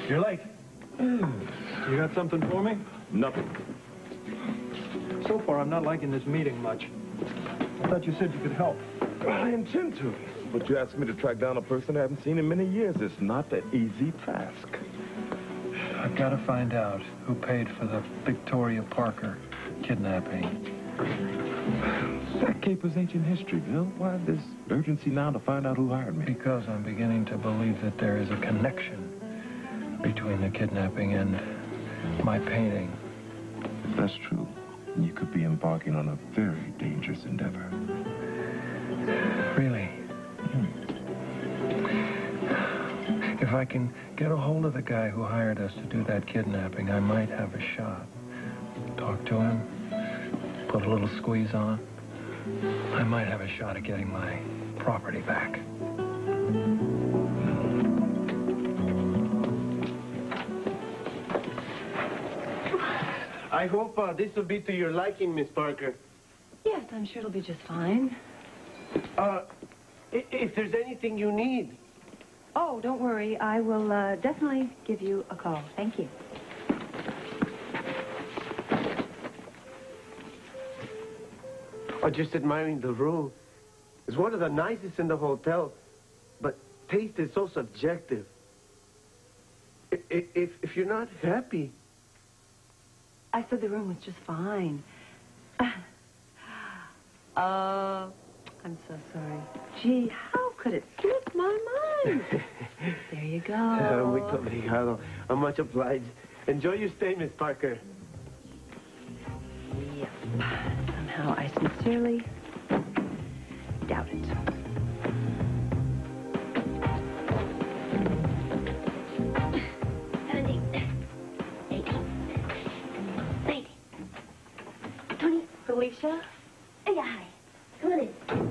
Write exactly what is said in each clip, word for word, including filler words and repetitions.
You're late. You got something for me? Nothing. So far, I'm not liking this meeting much. I thought you said you could help. I intend to. But you asked me to track down a person I haven't seen in many years. It's not an easy task. I've got to find out who paid for the Victoria Parker kidnapping. That capers ancient history, Bill. Why this urgency now to find out who hired me? Because I'm beginning to believe that there is a connection between the kidnapping and my painting. If that's true, you could be embarking on a very dangerous endeavor. Really? Hmm. If I can get a hold of the guy who hired us to do that kidnapping, I might have a shot. Talk to him, put a little squeeze on. I might have a shot at getting my property back. I hope uh, this will be to your liking, Miss Parker. Yes, I'm sure it'll be just fine. Uh, if there's anything you need. Oh, don't worry. I will uh, definitely give you a call. Thank you. I'm just admiring the room. It's one of the nicest in the hotel, but taste is so subjective. I- If, if you're not happy... I said the room was just fine. Uh, I'm so sorry. Gee, how could it slip my mind? There you go. Uh, muy obrigado. I'm much obliged. Enjoy your stay, Miss Parker. Yep. Somehow I sincerely doubt it. Felicia? Yeah, hi. Come on in.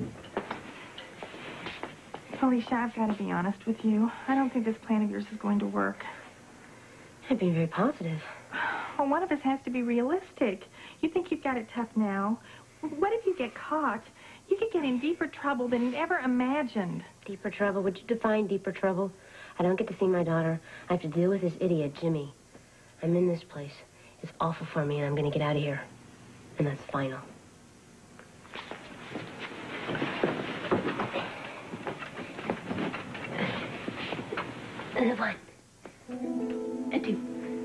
Felicia, I've got to be honest with you. I don't think this plan of yours is going to work. I've been very positive. Well, one of us has to be realistic. You think you've got it tough now. What if you get caught? You could get in deeper trouble than you'd ever imagined. Deeper trouble? Would you define deeper trouble? I don't get to see my daughter. I have to deal with this idiot, Jimmy. I'm in this place. It's awful for me, and I'm going to get out of here. And that's final. And one. And two.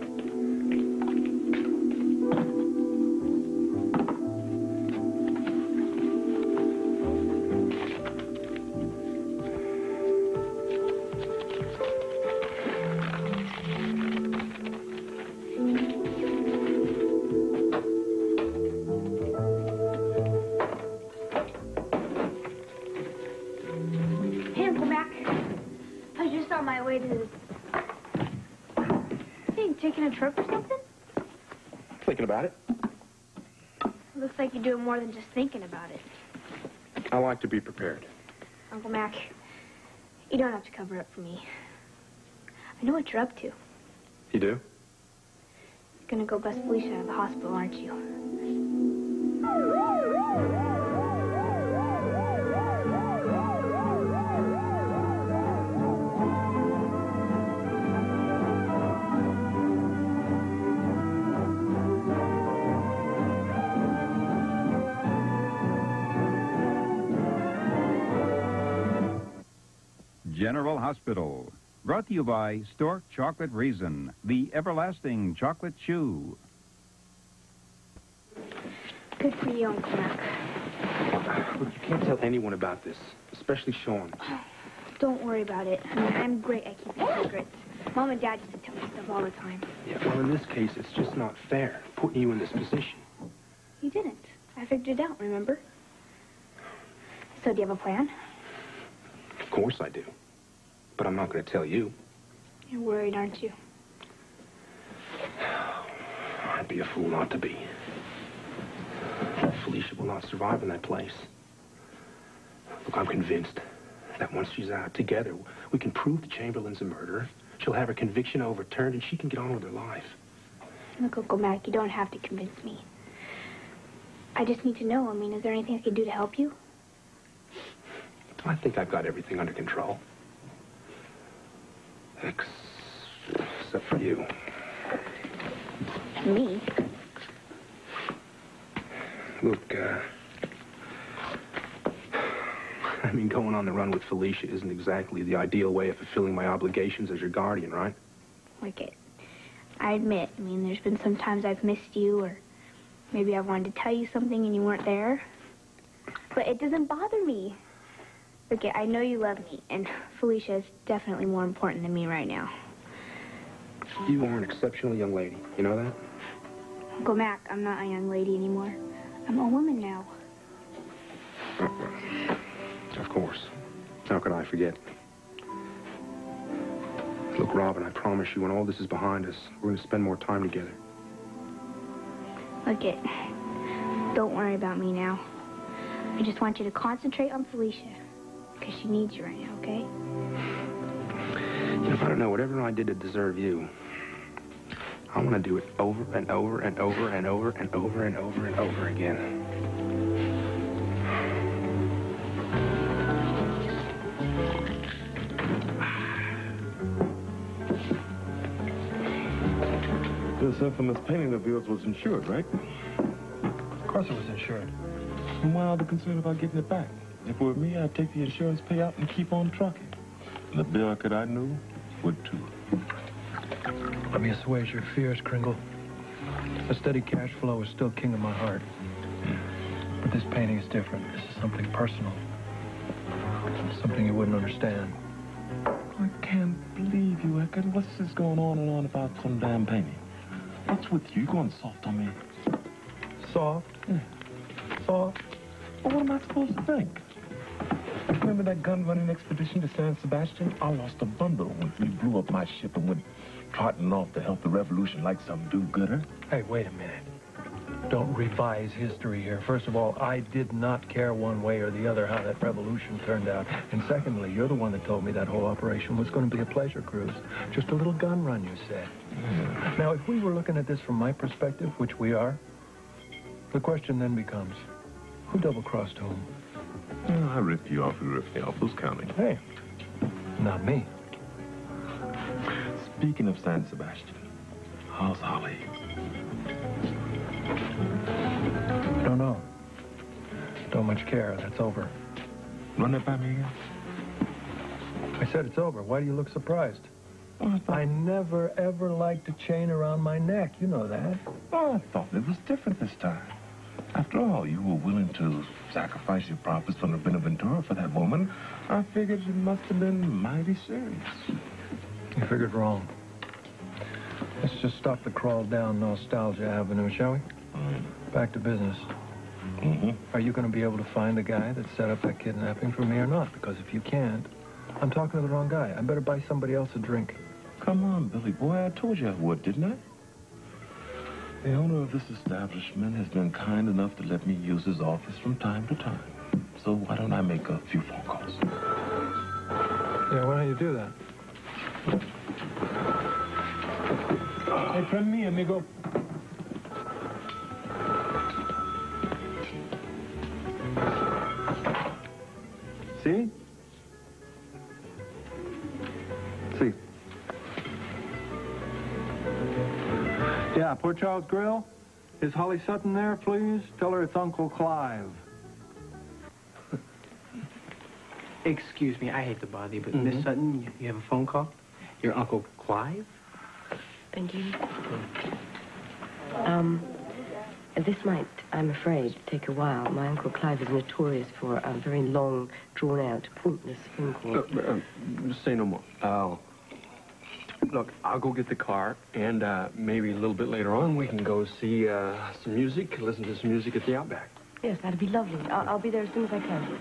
Taking a trip or something? Thinking about it. Looks like you're doing more than just thinking about it. I like to be prepared. Uncle Mac, you don't have to cover up for me. I know what you're up to. You do? You're gonna go bust Felicia out of the hospital, aren't you? General Hospital, brought to you by Stork Chocolate Raisin, the everlasting chocolate chew. Good for you, Uncle Mac. Look, you can't tell anyone about this, especially Sean. Don't worry about it. I mean, I'm great at keeping secrets. Mom and Dad used to tell me stuff all the time. Yeah, well, in this case, it's just not fair, putting you in this position. You didn't. I figured it out, remember? So do you have a plan? Of course I do. But I'm not going to tell you. You're worried, aren't you? I'd be a fool not to be. Felicia will not survive in that place. Look, I'm convinced that once she's out together, we can prove the Chamberlain's a murderer. She'll have her conviction overturned, and she can get on with her life. Look, Uncle Mac, you don't have to convince me. I just need to know. I mean, is there anything I can do to help you? I think I've got everything under control. Except For you. Me? Look, uh... I mean, going on the run with Felicia isn't exactly the ideal way of fulfilling my obligations as your guardian, right? Like it. I admit, I mean, there's been some times I've missed you, or maybe I wanted to tell you something and you weren't there. But it doesn't bother me. Look, I know you love me, and Felicia is definitely more important than me right now. You are an exceptional young lady. You know that? Uncle Mac, I'm not a young lady anymore. I'm a woman now. Of course. How could I forget? Look, Robin, I promise you, when all this is behind us, we're going to spend more time together. Look it. Don't worry about me now. I just want you to concentrate on Felicia, because she needs you right now, okay? You know, I don't know, whatever I did to deserve you, I want to do it over and over and over and over and over and over and over again. This infamous painting of yours was insured, right? Of course it was insured. Why the concern about getting it back? If it were me, I'd take the insurance payout and keep on trucking. And the Bill that I knew would too. Let me assuage your fears, Kringle. A steady cash flow is still king of my heart. But this painting is different. This is something personal. Something you wouldn't understand. I can't believe you, Eckert. What's this going on and on about some damn painting? What's with you? You going soft on me? Soft? Yeah. Soft? Well, what am I supposed to think? Remember that gun-running expedition to San Sebastian? I lost a bundle when we blew up my ship and went trotting off to help the revolution like some do-gooder. Hey, wait a minute. Don't revise history here. First of all, I did not care one way or the other how that revolution turned out. And secondly, you're the one that told me that whole operation was going to be a pleasure cruise. Just a little gun run, you said. Mm. Now, if we were looking at this from my perspective, which we are, the question then becomes, who double-crossed whom? Well, I ripped you off, you ripped me off. Who's counting? Hey, not me. Speaking of San Sebastian, how's Holly? Don't know. Don't much care. That's over. Run that by me again? I said it's over. Why do you look surprised? Oh, I, thought... I never, ever liked a chain around my neck. You know that. Oh, I thought it was different this time. After all, you were willing to sacrifice your profits from the Benaventura for that woman. I figured you must have been mighty serious. You figured wrong. Let's just stop the crawl down Nostalgia Avenue, shall we? Mm. Back to business. Mm-hmm. Are you going to be able to find the guy that set up that kidnapping for me or not? Because if you can't, I'm talking to the wrong guy. I better buy somebody else a drink. Come on, Billy boy. I told you I would, didn't I? The owner of this establishment has been kind enough to let me use his office from time to time. So why don't I make a few phone calls? Yeah, why don't you do that? Hey, friend me, amigo. See? See. Yeah, Port Charles Grill. Is Holly Sutton there, please? Tell her it's Uncle Clive. Excuse me, I hate to bother you, but Mm-hmm. Miss Sutton, you, you have a phone call? Your Uncle Clive? Thank you. Um, this might, I'm afraid, take a while. My Uncle Clive is notorious for a very long, drawn-out, pointless phone call. Uh, uh, say no more. Oh. Look, I'll go get the car, and uh, maybe a little bit later on we can go see uh, some music, listen to some music at the Outback. Yes, that'd be lovely. I'll, I'll be there as soon as I can.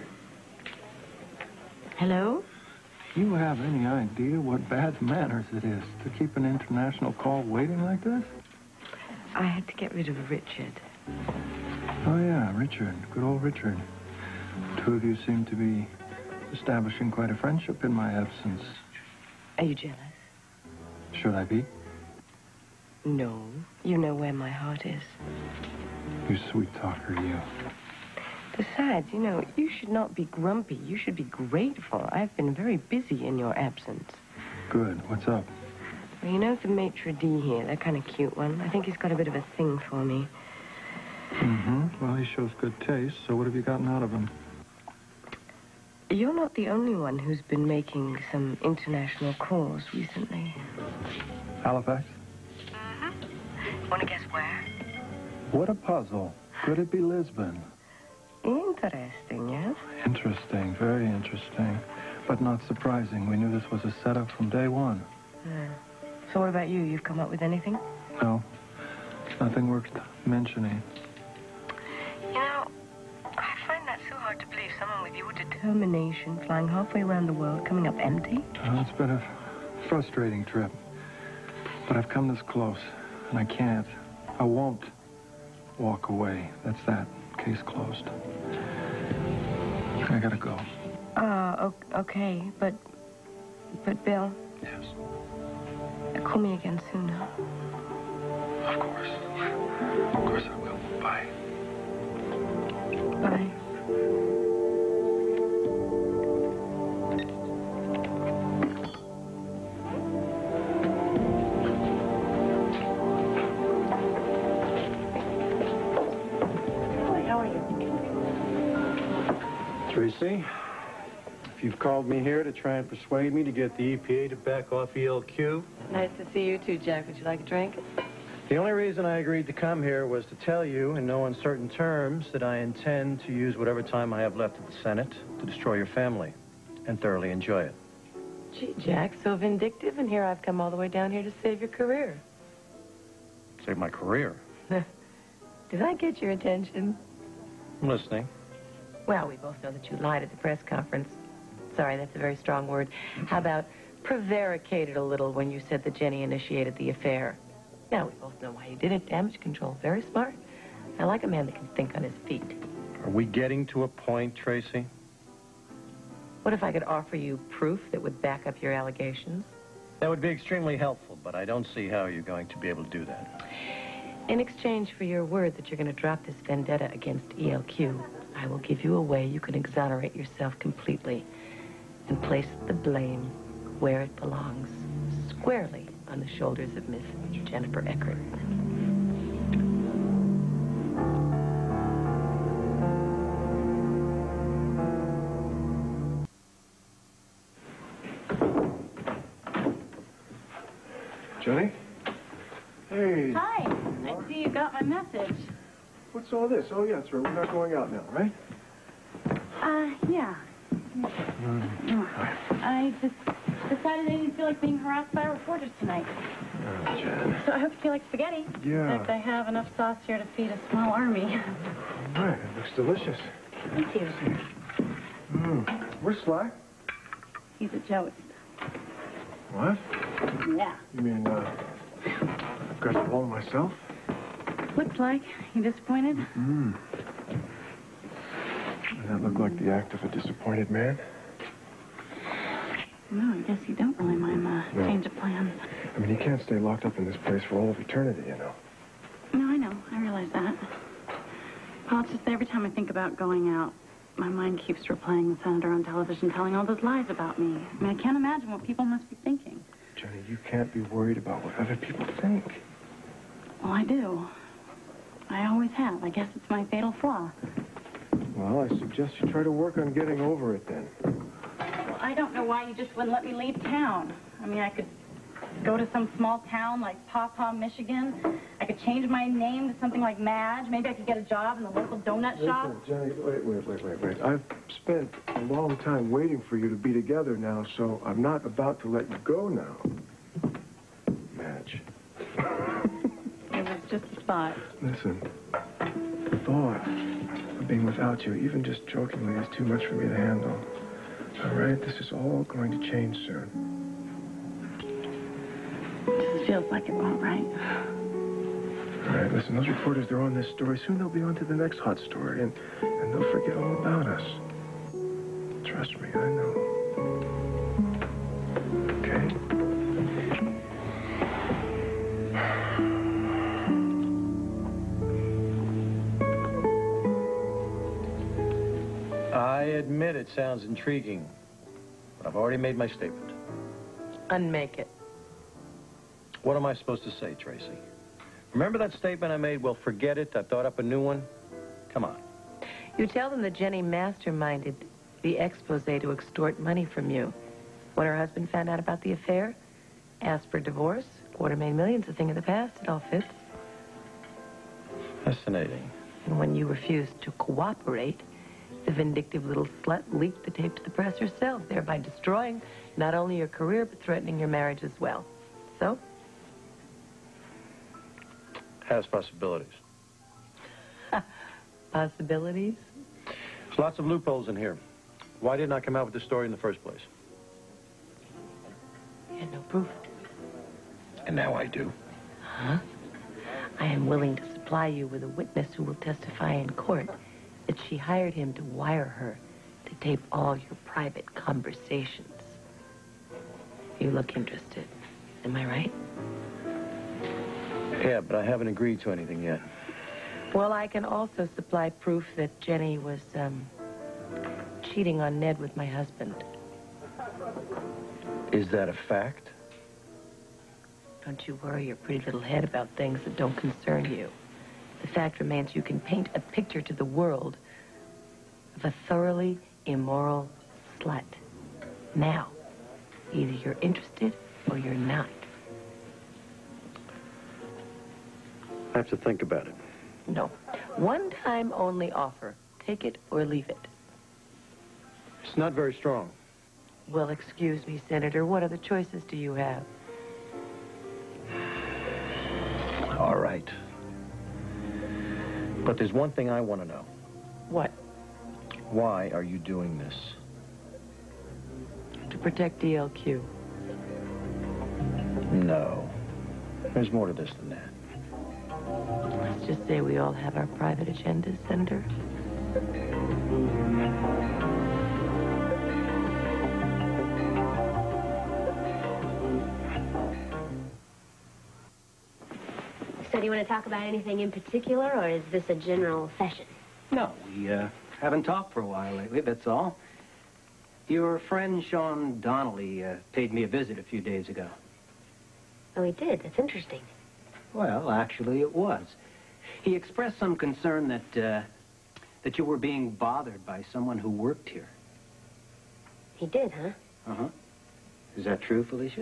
Hello? Do you have any idea what bad manners it is to keep an international call waiting like this? I had to get rid of Richard. Oh, yeah, Richard. Good old Richard. Two of you seem to be establishing quite a friendship in my absence. Are you jealous? Should I be? No. You know where my heart is. You sweet talker, you. Besides, you know, you should not be grumpy. You should be grateful. I've been very busy in your absence. Good. What's up? Well, you know the maitre d' here, that kind of cute one. I think he's got a bit of a thing for me. Mm-hmm. Well, he shows good taste, so what have you gotten out of him? You're not the only one who's been making some international calls recently. Halifax? Uh-huh. Want to guess where? What a puzzle. Could it be Lisbon? Interesting, yes? Interesting, very interesting. But not surprising. We knew this was a setup from day one. Yeah. So what about you? You've come up with anything? No. Nothing worth mentioning. You know, I find that so hard to believe someone with your determination, flying halfway around the world, coming up empty. Uh, it's been a frustrating trip. But I've come this close, and I can't. I won't walk away. That's that. Case closed. I gotta go. Uh, okay, but... But, Bill... Yes? Call me again soon, huh? Of course. Of course I will. Bye. Bye. Tracy, if you've called me here to try and persuade me to get the E P A to back off E L Q... Nice to see you too, Jack. Would you like a drink? The only reason I agreed to come here was to tell you in no uncertain terms that I intend to use whatever time I have left at the Senate to destroy your family and thoroughly enjoy it. Gee, Jack, so vindictive, and here I've come all the way down here to save your career. Save my career? Did I get your attention? I'm listening. Well, we both know that you lied at the press conference. Sorry, that's a very strong word. How about prevaricated a little when you said that Jenny initiated the affair? Now, we both know why you did it. Damage control. Very smart. I like a man that can think on his feet. Are we getting to a point, Tracy? What if I could offer you proof that would back up your allegations? That would be extremely helpful, but I don't see how you're going to be able to do that. In exchange for your word that you're going to drop this vendetta against E L Q, I will give you a way you can exonerate yourself completely and place the blame where it belongs, squarely on the shoulders of Miss Jennifer Eckert. Jenny? Hey. Hi. I see you got my message. What's all this? Oh, yeah, that's right. We're not going out now, right? Uh, yeah. Mm. I just decided I didn't feel like being harassed by reporters tonight. Oh, Jen. So I hope you feel like spaghetti. Yeah. In fact, I have enough sauce here to feed a small army. All right, it looks delicious. Thank you. Mm. Where's Sly? He's at Joe's. What? Yeah. You mean, uh, I've got it all myself? Looks like. You disappointed? Mm. Does that look like the act of a disappointed man? No, I guess you don't really mind the No. change of plans. I mean, you can't stay locked up in this place for all of eternity, you know. No, I know. I realize that. Well, it's just every time I think about going out, my mind keeps replaying the senator on television telling all those lies about me. I mean, I can't imagine what people must be thinking. Jenny, you can't be worried about what other people think. Well, I do. I always have. I guess it's my fatal flaw. Well, I suggest you try to work on getting over it then. Well, I don't know why you just wouldn't let me leave town. I mean, I could go to some small town like Paw Paw, Michigan. I could change my name to something like Madge. Maybe I could get a job in the local donut shop. Listen, Jenny, wait, wait, wait, wait, wait. I've spent a long time waiting for you to be together now, so I'm not about to let you go now. Madge. It was just a spot. Listen, the thought of being without you, even just jokingly, is too much for me to handle. All right? This is all going to change soon. It just feels like it won't, right? All right, listen, those reporters, they're on this story. Soon they'll be on to the next hot story, and, and they'll forget all about us. Trust me, I know. Okay? I admit it sounds intriguing, but I've already made my statement. Unmake it. What am I supposed to say, Tracy? Remember that statement I made? Well, forget it. I thought up a new one. Come on. You tell them that Jenny masterminded the expose to extort money from you. When her husband found out about the affair, asked for divorce, quarter million million's a thing of the past. It all fits. Fascinating. And when you refused to cooperate, the vindictive little slut leaked the tape to the press herself, thereby destroying not only your career, but threatening your marriage as well. So? Has possibilities. Possibilities? There's lots of loopholes in here. Why didn't I come out with this story in the first place? You had no proof. And now I do. Huh? I am willing to supply you with a witness who will testify in court that she hired him to wire her to tape all your private conversations. You look interested. Am I right? Yeah, but I haven't agreed to anything yet. Well, I can also supply proof that Jenny was, um, cheating on Ned with my husband. Is that a fact? Don't you worry your pretty little head about things that don't concern you. The fact remains you can paint a picture to the world of a thoroughly immoral slut. Now, either you're interested or you're not. I have to think about it. No. One time only offer. Take it or leave it. It's not very strong. Well, excuse me, Senator. What other choices do you have? All right. But there's one thing I want to know. What? Why are you doing this? To protect D L Q. No. There's more to this than that. Let's just say we all have our private agendas, Senator. So do you want to talk about anything in particular, or is this a general session? No, we uh, haven't talked for a while lately, that's all. Your friend Sean Donnelly uh, paid me a visit a few days ago. Oh, he did? That's interesting. Well, actually, it was. He expressed some concern that, uh, that you were being bothered by someone who worked here. He did, huh? Uh-huh. Is that true, Felicia?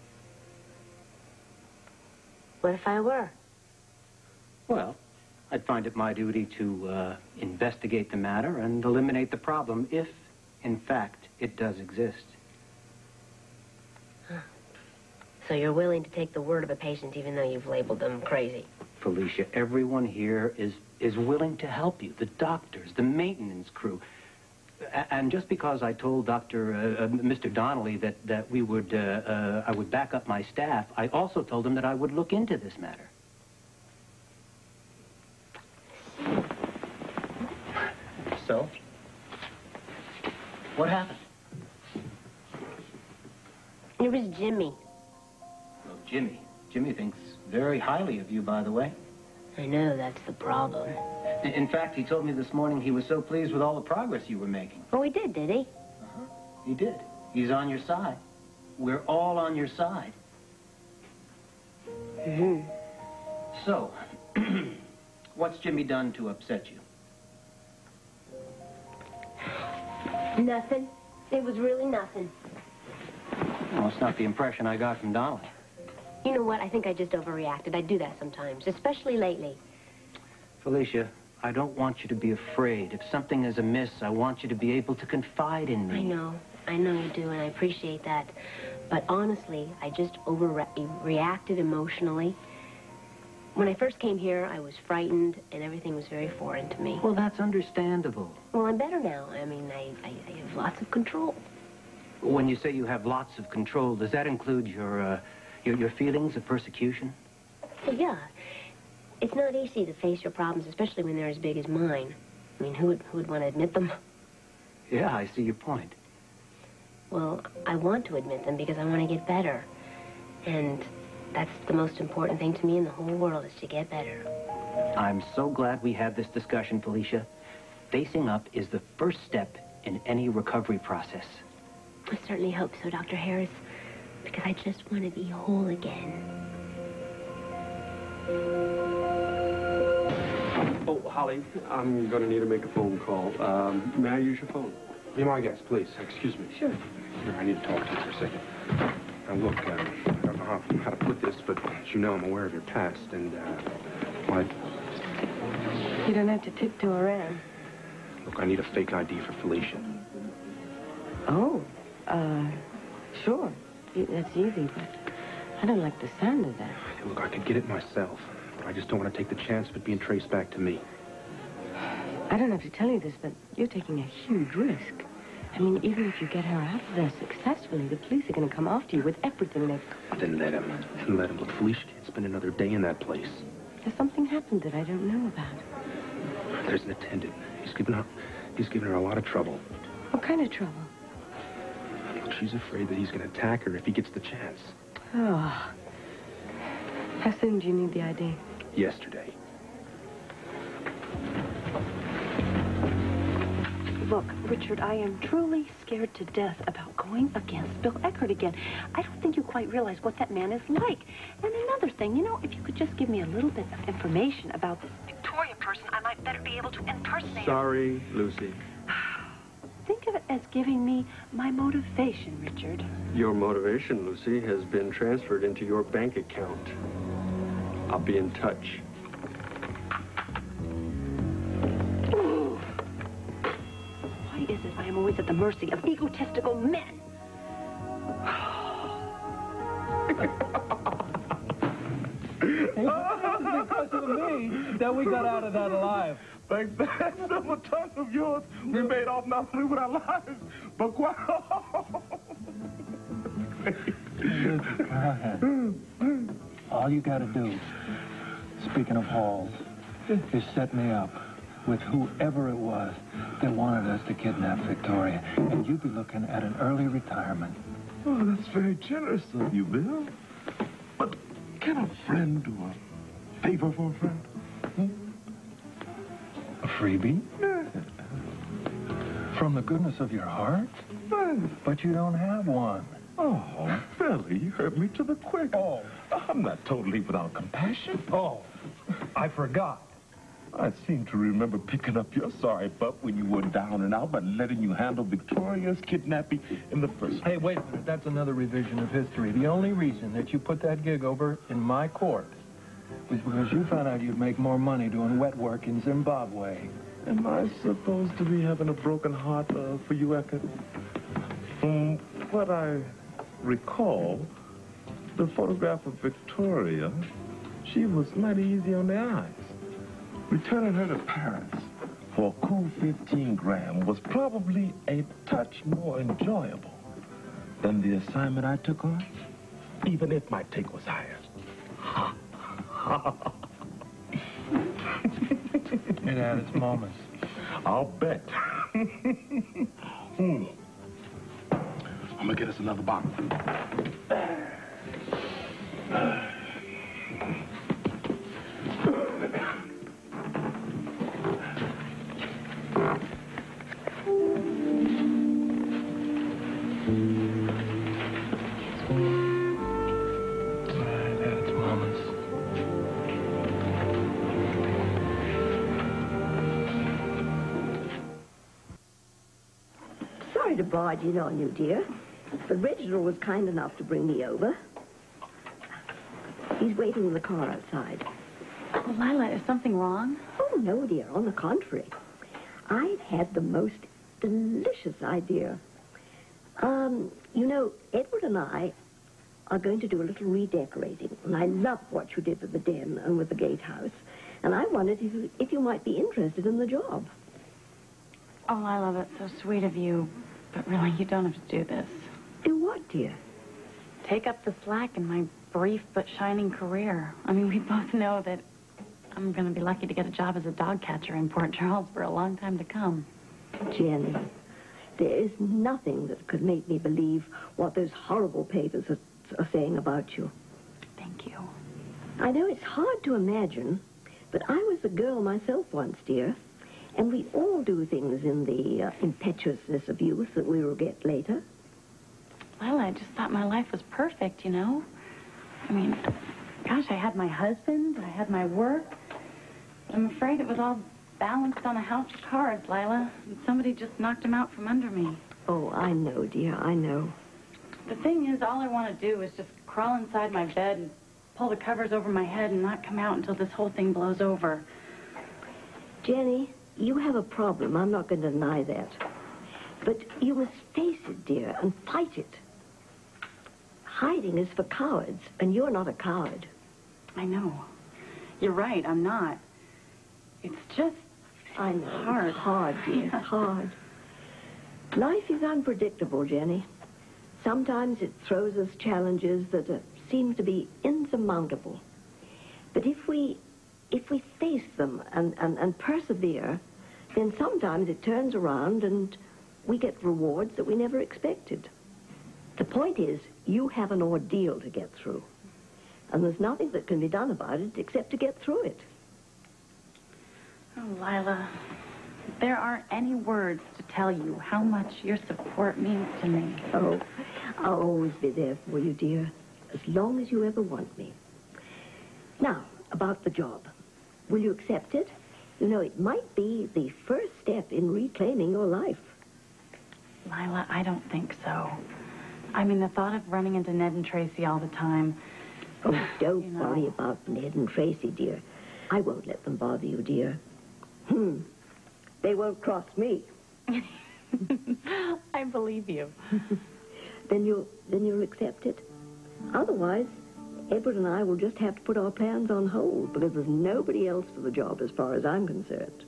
What if I were? Well, I'd find it my duty to uh, investigate the matter and eliminate the problem if, in fact, it does exist. Huh. So you're willing to take the word of a patient even though you've labeled them crazy? Felicia, everyone here is, is willing to help you. The doctors, the maintenance crew. A and just because I told Doctor Uh, uh, Mister Donnelly that, that we would, uh, uh, I would back up my staff, I also told him that I would look into this matter. So? What happened? It was Jimmy. Oh, Jimmy. Jimmy thinks very highly of you, by the way. I know, that's the problem. In, in fact, he told me this morning he was so pleased with all the progress you were making. Oh, he did, did he? Uh-huh. He did. He's on your side. We're all on your side. Mm-hmm. So, what's Jimmy done to upset you? Nothing. It was really nothing. Well, it's not the impression I got from Donnelly. You know what? I think I just overreacted. I do that sometimes, especially lately. Felicia, I don't want you to be afraid. If something is amiss, I want you to be able to confide in me. I know. I know you do, and I appreciate that. But honestly, I just overreacted emotionally. When I first came here, I was frightened, and everything was very foreign to me. Well, that's understandable. Well, I'm better now. I mean, I, I, I have lots of control. When you say you have lots of control, does that include your, uh, your, your feelings of persecution? Well, yeah. It's not easy to face your problems, especially when they're as big as mine. I mean, who would, who would want to admit them? Yeah, I see your point. Well, I want to admit them because I want to get better. And that's the most important thing to me in the whole world, is to get better. I'm so glad we had this discussion, Felicia. Facing up is the first step in any recovery process. I certainly hope so, Doctor Harris, because I just want to be whole again. Oh, Holly, I'm going to need to make a phone call. Um, may I use your phone? Be my guest, please. Excuse me. Sure. Here, I need to talk to you for a second. Now, look, uh, I don't know how, how to put this, but as you know, I'm aware of your past, and, uh, my... You don't have to tiptoe around. Look, I need a fake I D for Felicia. Oh, uh, sure. Y- That's easy, but I don't like the sound of that. Hey, look, I could get it myself, but I just don't want to take the chance of it being traced back to me. I don't have to tell you this, but you're taking a huge risk. I mean, even if you get her out of there successfully, the police are going to come after you with everything they've got. Then let him. Then let him. Look, Felicia can't spend another day in that place. There's something happened that I don't know about. There's an attendant. He's given her, he's given her a lot of trouble. What kind of trouble? Look, she's afraid that he's going to attack her if he gets the chance. Oh. How soon do you need the I D? Yesterday. Look, Richard, I am truly scared to death about going against Bill Eckert again. I don't think you quite realize what that man is like. And another thing, you know, if you could just give me a little bit of information about this Victoria person, I might better be able to impersonate her. Sorry, Lucy. Think of it as giving me my motivation, Richard. Your motivation, Lucy, has been transferred into your bank account. I'll be in touch. Why is it I am always at the mercy of egotistical men? Because of me that we got out of that alive. Thanks to that silver tongue of yours, we made off not only with our lives, but quite... All you gotta do, speaking of halls, is set me up with whoever it was that wanted us to kidnap Victoria. And you'd be looking at an early retirement. Oh, that's very generous of you, Bill. But can a friend do a favor for a friend? Hmm? A freebie? Yeah. From the goodness of your heart? But you don't have one. Oh, Billy, you hurt me to the quick. Oh, I'm not totally without compassion. Oh, I forgot. I seem to remember picking up your sorry butt when you were down and out by letting you handle Victoria's kidnapping in the first place. Hey, wait a minute. That's another revision of history. The only reason that you put that gig over in my court was because you found out you'd make more money doing wet work in Zimbabwe. Am I supposed to be having a broken heart uh, for you, Eckert? From what I recall, the photograph of Victoria, she was mighty easy on the eyes. Returning her to Paris for a cool fifteen grand was probably a touch more enjoyable than the assignment I took on, even if my take was higher. It had its moments. I'll bet. hmm. I'm gonna get us another bottle. Sorry to barge in on you, dear, but Reginald was kind enough to bring me over. He's waiting in the car outside. Oh, Lila, is something wrong? Oh, no, dear. On the contrary. I've had the most delicious idea. Um, you know, Edward and I are going to do a little redecorating, and I love what you did with the den and with the gatehouse, and I wondered if you, if you might be interested in the job. Oh, Lila, that's so sweet of you. But really, you don't have to do this. Do what, dear? Take up the slack in my brief but shining career. I mean, we both know that I'm going to be lucky to get a job as a dog catcher in Port Charles for a long time to come. Jenny, there is nothing that could make me believe what those horrible papers are, are saying about you. Thank you. I know it's hard to imagine, but I was a girl myself once, dear. And we all do things in the uh, impetuousness of youth that we regret later. Lila, I just thought my life was perfect, you know? I mean, Gosh, I had my husband, I had my work. I'm afraid it was all balanced on a house of cards, Lila. And somebody just knocked them out from under me. Oh, I know, dear, I know. The thing is, all I want to do is just crawl inside my bed and pull the covers over my head and not come out until this whole thing blows over. Jenny, you have a problem. I'm not going to deny that. But you must face it, dear, and fight it. Hiding is for cowards, and you're not a coward. I know. You're right, I'm not. It's just I know. hard. It's hard, dear. It's hard. Life is unpredictable, Jenny. Sometimes it throws us challenges that uh, seem to be insurmountable. But if we, if we face them and, and, and persevere, then sometimes it turns around and we get rewards that we never expected. The point is, you have an ordeal to get through. And there's nothing that can be done about it except to get through it. Oh, Lila, there aren't any words to tell you how much your support means to me. Oh, I'll always be there for you, dear, as long as you ever want me. Now, about the job. Will you accept it? You know, it might be the first step in reclaiming your life. Lila, I don't think so. I mean, the thought of running into Ned and Tracy all the time... Oh, don't you know. worry about Ned and Tracy, dear. I won't let them bother you, dear. Hmm. They won't cross me. I believe you. Then you'll, then you'll accept it? Otherwise, Edward and I will just have to put our plans on hold because there's nobody else for the job as far as I'm concerned.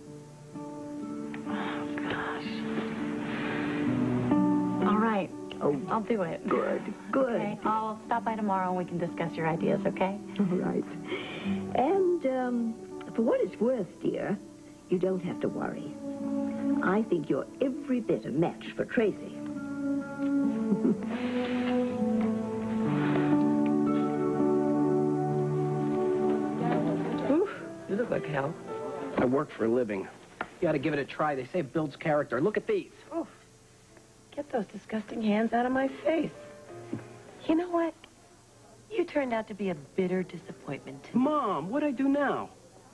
Oh, gosh. All right. Oh, I'll do it. Good, good. Okay, I'll stop by tomorrow and we can discuss your ideas, okay? All right. And um, for what it's worth, dear, you don't have to worry. I think you're every bit a match for Tracy. Oof, you look like hell. I work for a living. You ought to give it a try. They say it builds character. Look at these. Oof. Get those disgusting hands out of my face. You know what? You turned out to be a bitter disappointment to me. Mom, what'd I do now?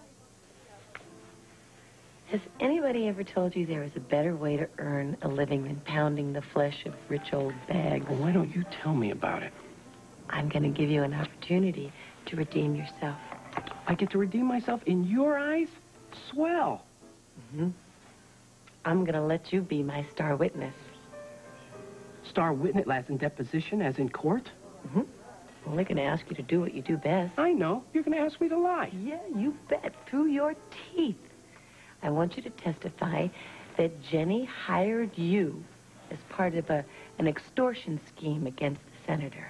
Has anybody ever told you there is a better way to earn a living than pounding the flesh of rich old bags? Well, why don't you tell me about it? I'm going to give you an opportunity to redeem yourself. I get to redeem myself in your eyes? Swell. Mm-hmm. I'm going to let you be my star witness. Star witness as in deposition, as in court? Mm-hmm. I'm only going to ask you to do what you do best. I know. You're going to ask me to lie. Yeah, you bet. Through your teeth. I want you to testify that Jenny hired you as part of a, an extortion scheme against the senator.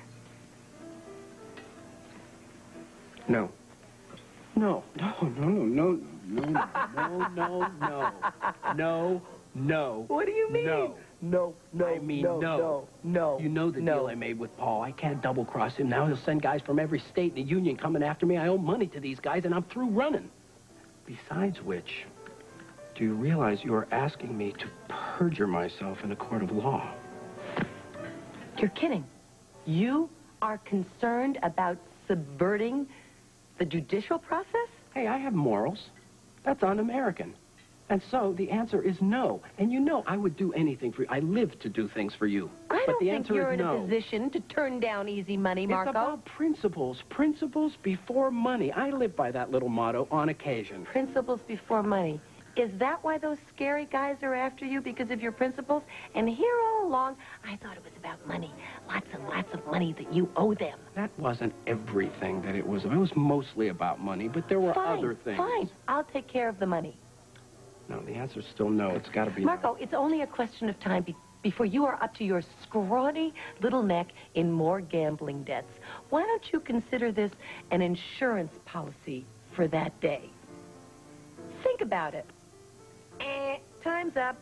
No. No. No, no, no, no, no, no, no, no. No, no. What do you mean? No. No, no, I mean, no, no. no, no. You know the no. deal I made with Paul. I can't double-cross him. Now he'll send guys from every state in the union coming after me. I owe money to these guys, and I'm through running. Besides which, do you realize you are asking me to perjure myself in a court of law? You're kidding. You are concerned about subverting the judicial process? Hey, I have morals. That's un-American. And so the answer is no. And you know I would do anything for you. I live to do things for you. I but don't the think answer you're is in no. a position to turn down easy money, Marco. It's about principles. Principles before money. I live by that little motto on occasion. Principles before money. Is that why those scary guys are after you, because of your principles? And here all along, I thought it was about money. Lots and lots of money that you owe them. That wasn't everything that it was. It was mostly about money, but there were Fine, other things. fine. I'll take care of the money. No, the answer's still no. It's got to be Marco, it's only a question of time be before you are up to your scrawny little neck in more gambling debts. Why don't you consider this an insurance policy for that day? Think about it. Eh, time's up.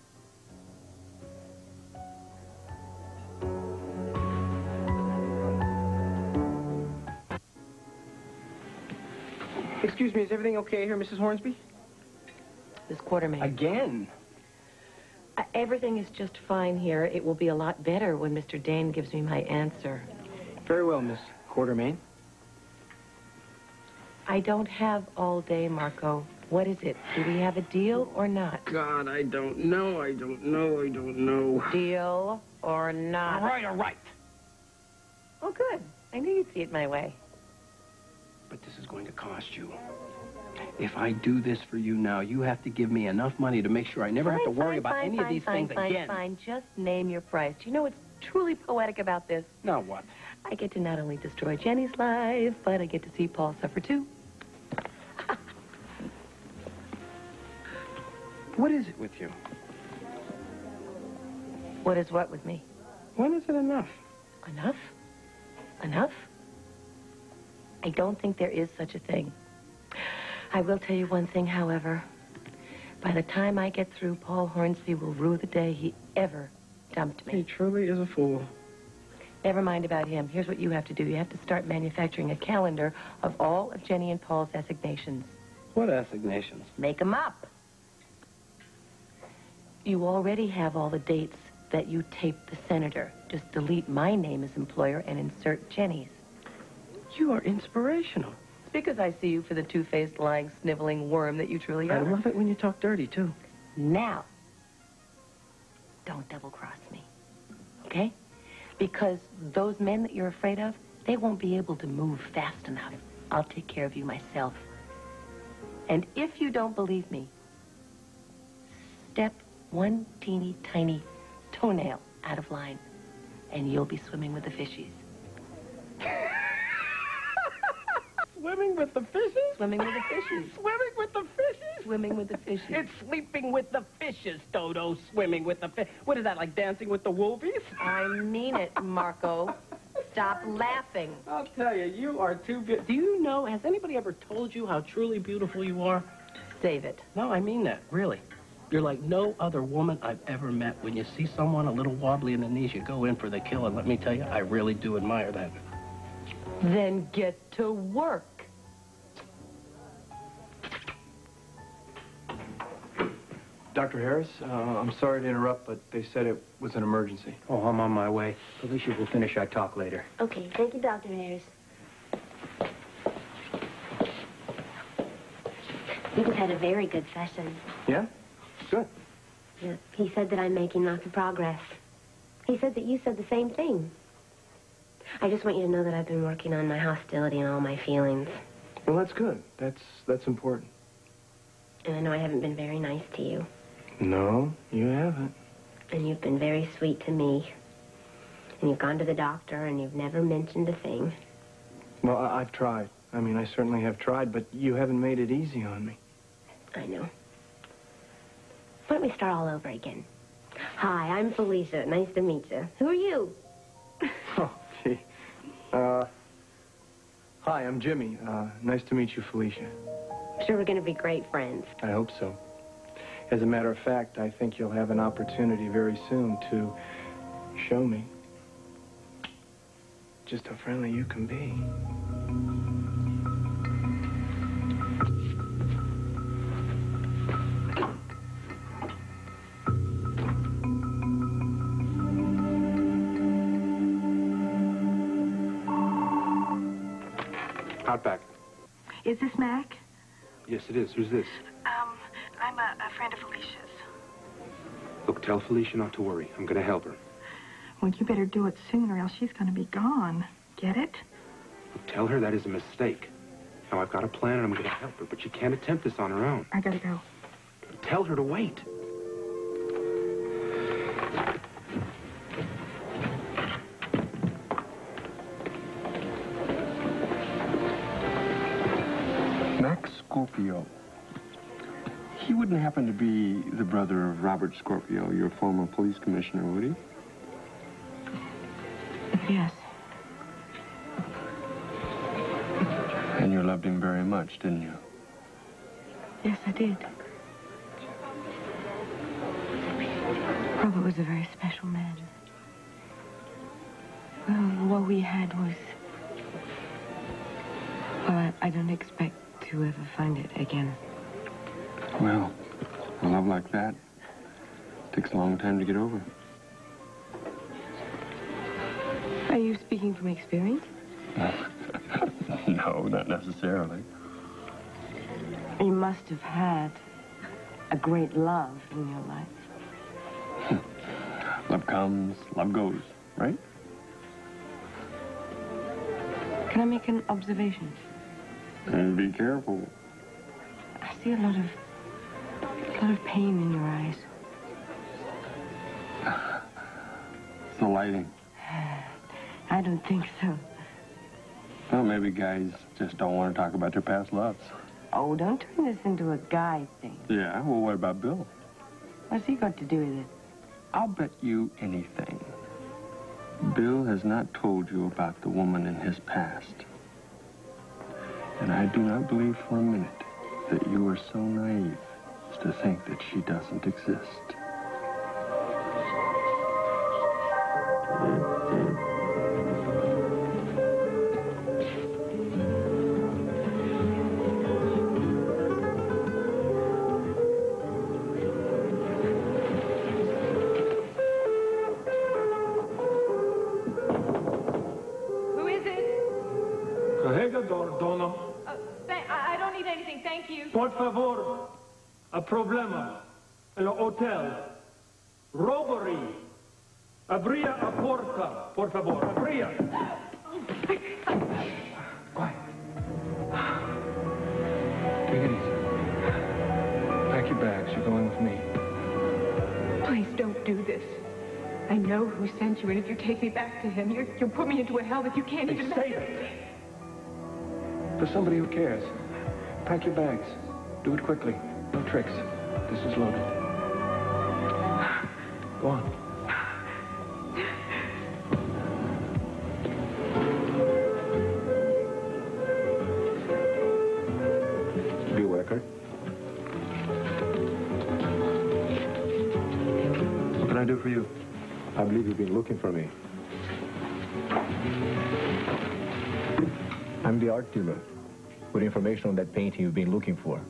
Excuse me, is everything okay here, Missus Hornsby? This Quartermain. Again? Uh, everything is just fine here. It will be a lot better when Mister Dane gives me my answer. Very well, Miss Quartermain. I don't have all day, Marco. What is it? Do we have a deal or not? God, I don't know. I don't know. I don't know. Deal or not? All right, all right. Oh, good. I knew you'd see it my way. But this is going to cost you. If I do this for you now, you have to give me enough money to make sure I never fine, have to worry fine, about fine, any fine, of these fine, things fine, again. Fine, just name your price. Do you know what's truly poetic about this? Now what? I get to not only destroy Jenny's life, but I get to see Paul suffer too. What is it with you? What is what with me? When is it enough? Enough? Enough? I don't think there is such a thing. I will tell you one thing, however. By the time I get through, Paul Hornsby will rue the day he ever dumped me. He truly is a fool. Never mind about him. Here's what you have to do. You have to start manufacturing a calendar of all of Jenny and Paul's assignations. What assignations? Make them up. You already have all the dates that you taped the senator. Just delete my name as employer and insert Jenny's. You are inspirational. It's because I see you for the two-faced, lying, sniveling worm that you truly are. I love it when you talk dirty, too. Now, don't double-cross me, okay? Because those men that you're afraid of, they won't be able to move fast enough. I'll take care of you myself. And if you don't believe me, step one teeny tiny toenail out of line, and you'll be swimming with the fishies. Swimming with the fishes? Swimming with the fishes. Swimming with the fishes? Swimming with the fishes. It's sleeping with the fishes, Dodo. Swimming with the fish. What is that, like dancing with the wolfies? I mean it, Marco. Stop laughing. I'll tell you, you are too beautiful. Do you know, has anybody ever told you how truly beautiful you are? Save it. No, I mean that, really. You're like no other woman I've ever met. When you see someone a little wobbly in the knees, you go in for the kill, and let me tell you, I really do admire that. Then get to work. Doctor Harris, uh, I'm sorry to interrupt, but they said it was an emergency. Oh, I'm on my way. Felicia will finish our talk later. Okay, thank you, Doctor Harris. We just had a very good session. Yeah? Good. Yeah, he said that I'm making lots of progress. He said that you said the same thing. I just want you to know that I've been working on my hostility and all my feelings. Well, that's good. That's that's important. And I know I haven't been very nice to you. No, you haven't. And you've been very sweet to me. And you've gone to the doctor, and you've never mentioned a thing. Well, I I've tried. I mean, I certainly have tried, but you haven't made it easy on me. I know. Why don't we start all over again? Hi, I'm Felicia. Nice to meet you. Who are you? Oh, gee. Uh, hi, I'm Jimmy. Uh, nice to meet you, Felicia. I'm sure we're going to be great friends. I hope so. As a matter of fact, I think you'll have an opportunity very soon to show me just how friendly you can be. Outback. Is this Mac? Yes, it is. Who's this? Um, I'm a, a friend of Felicia's. Look, tell Felicia not to worry. I'm going to help her. Well, you better do it soon or else she's going to be gone. Get it? Look, tell her that is a mistake. Now, I've got a plan and I'm going to help her, but she can't attempt this on her own. I gotta go. Tell her to wait. Max Scorpio. He wouldn't happen to be the brother of Robert Scorpio, your former police commissioner, would he? Yes. And you loved him very much, didn't you? Yes, I did. Robert was a very special man. Well, what we had was... Well, I, I don't expect to ever find it again. Well, a love like that takes a long time to get over. Are you speaking from experience? No, not necessarily. You must have had a great love in your life. Love comes, love goes, right? Can I make an observation? And be careful. I see a lot of, a lot of pain in your eyes. It's the lighting. I don't think so. Well, maybe guys just don't want to talk about their past loves. Oh, don't turn this into a guy thing. Yeah, well, what about Bill? What's he got to do with it? I'll bet you anything. Bill has not told you about the woman in his past. And I do not believe for a minute that you are so naive as to think that she doesn't exist. Who is it? Carregador, dona. Uh, th- I I don't need anything, thank you. Por favor. A problema. En el hotel. Robbery. Abria a porta, por favor. Abria. Quiet. Take it easy. Pack your bags. You're going with me. Please don't do this. I know who sent you, and if you take me back to him, you're, you'll put me into a hell that you can't Hey, even say imagine. For somebody who cares. Pack your bags. Do it quickly. No tricks. This is loaded. Go on. Bill Eckert. What can I do for you? I believe you've been looking for me. I'm the art dealer with information on that painting you've been looking for.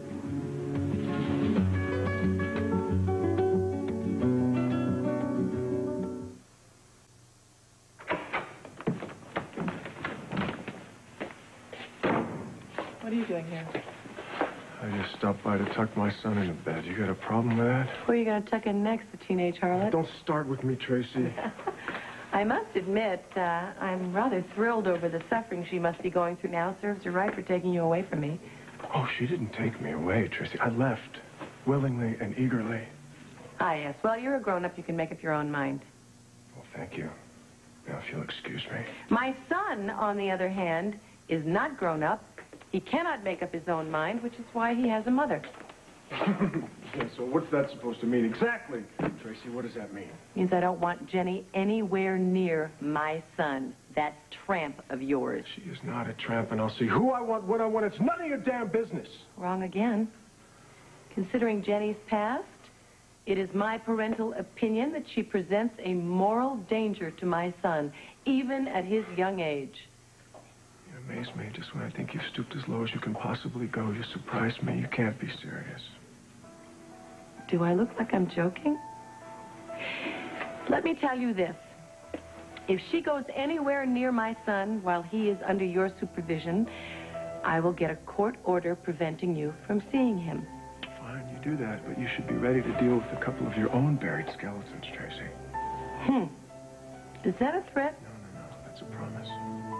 What are you doing here? I just stopped by to tuck my son into bed. You got a problem with that? Who are you going to tuck in next, the teenage harlot? Don't start with me, Tracy. I must admit, uh, I'm rather thrilled over the suffering she must be going through now. Serves her right for taking you away from me. Oh, she didn't take me away, Tracy. I left. Willingly and eagerly. Ah, yes. Well, you're a grown-up. You can make up your own mind. Well, thank you. Now, if you'll excuse me. My son, on the other hand, is not grown up. He cannot make up his own mind, which is why he has a mother. Okay, so what's that supposed to mean exactly? Tracy, what does that mean? Means I don't want Jenny anywhere near my son, that tramp of yours. She is not a tramp, and I'll see who I want, when I want. It's none of your damn business. Wrong again. Considering Jenny's past, it is my parental opinion that she presents a moral danger to my son, even at his young age. You amaze me. Just when I think you've stooped as low as you can possibly go, you surprise me. You can't be serious. Do I look like I'm joking? Let me tell you this. If she goes anywhere near my son while he is under your supervision, I will get a court order preventing you from seeing him. Fine, you do that, but you should be ready to deal with a couple of your own buried skeletons, Tracy. Hmm. Is that a threat? No, no, no. That's a promise.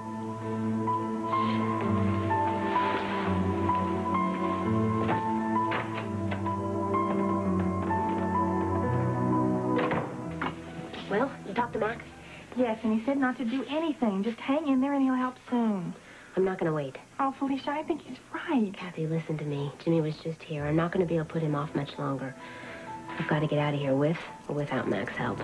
Well, you talked to Mark? Yes, and he said not to do anything. Just hang in there and he'll help soon. I'm not going to wait. Oh, Felicia, I think he's right. Kathy, listen to me. Jimmy was just here. I'm not going to be able to put him off much longer. I've got to get out of here with or without Mac's help.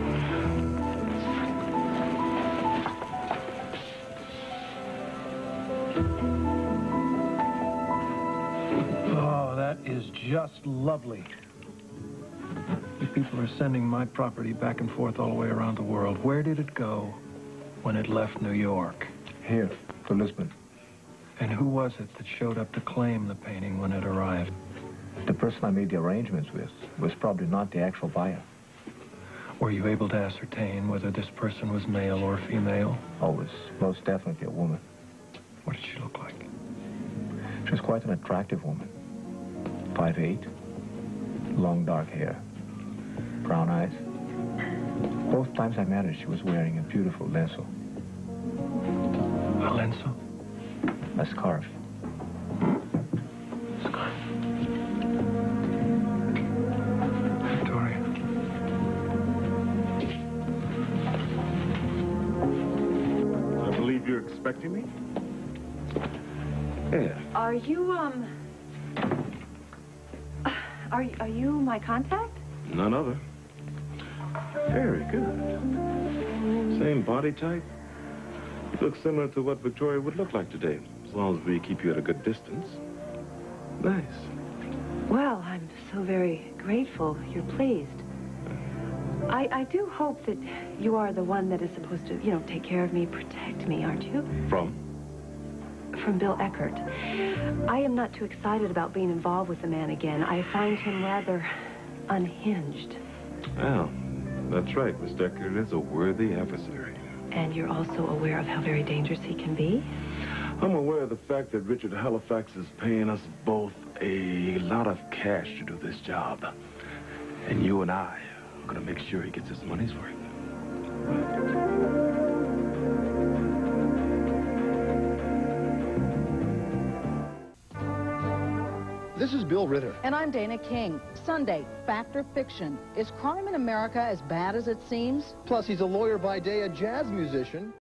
Oh, that is just lovely. You people are sending my property back and forth all the way around the world. Where did it go when it left New York? Here, to Lisbon. And who was it that showed up to claim the painting when it arrived? The person I made the arrangements with was probably not the actual buyer. Were you able to ascertain whether this person was male or female? Oh, it was most definitely a woman. What did she look like? She was quite an attractive woman. five eight, long dark hair, brown eyes. Both times I met her, she was wearing a beautiful lenzo. A lenzo? A scarf. Scarf. Victoria. I believe you're expecting me? Yeah. Are you, um... Are, are you my contact? None other. Very good. Same body type. You look similar to what Victoria would look like today, as long as we keep you at a good distance. Nice. Well, I'm so very grateful you're pleased. I, I do hope that you are the one that is supposed to, you know, take care of me, protect me, aren't you? From? From Bill Eckert. I am not too excited about being involved with the man again. I find him rather unhinged. Well, that's right. Mister Eckert is a worthy adversary. And you're also aware of how very dangerous he can be? I'm aware of the fact that Richard Halifax is paying us both a lot of cash to do this job. And you and I are going to make sure he gets his money's worth. This is Bill Ritter. And I'm Dana King. Sunday, Fact or Fiction. Is crime in America as bad as it seems? Plus, he's a lawyer by day, a jazz musician.